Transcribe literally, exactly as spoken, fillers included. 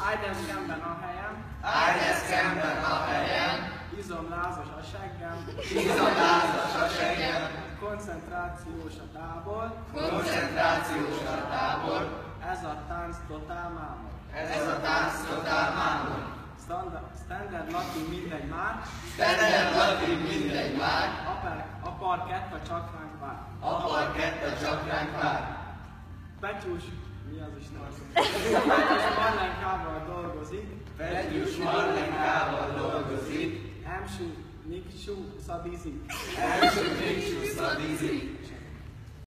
Ájdeszkemben a helyem, Ájdeszkemben a helyem, izomlázas a seggem, izomlázas a seggem, koncentrációs a tábor, koncentrációs a tábor, ez a tánc totál mámor. ez a tánc totál mámor. Standard, standard latin mindegy már, Standard latin mindegy már, a parkett a csakránk vár. a parkett a csakránk vár. Petyus, mi az Isten? Petyus Marlenkával dolgozik, Petyus Marlenkával dolgozik, Emsú Niksú szadizik, Emsú Niksú szadizik,